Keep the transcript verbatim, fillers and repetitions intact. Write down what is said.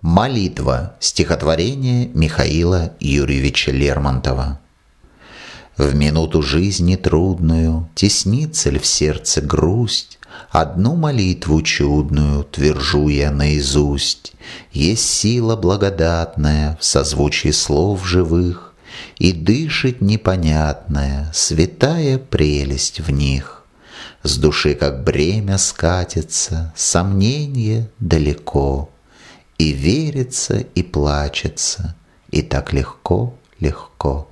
Молитва. Стихотворение Михаила Юрьевича Лермонтова. В минуту жизни трудную теснится ль в сердце грусть? Одну молитву чудную твержу я наизусть. Есть сила благодатная в созвучии слов живых, и дышит непонятная святая прелесть в них. С души как бремя скатится сомненье далеко, и верится, и плачется, и так легко, легко.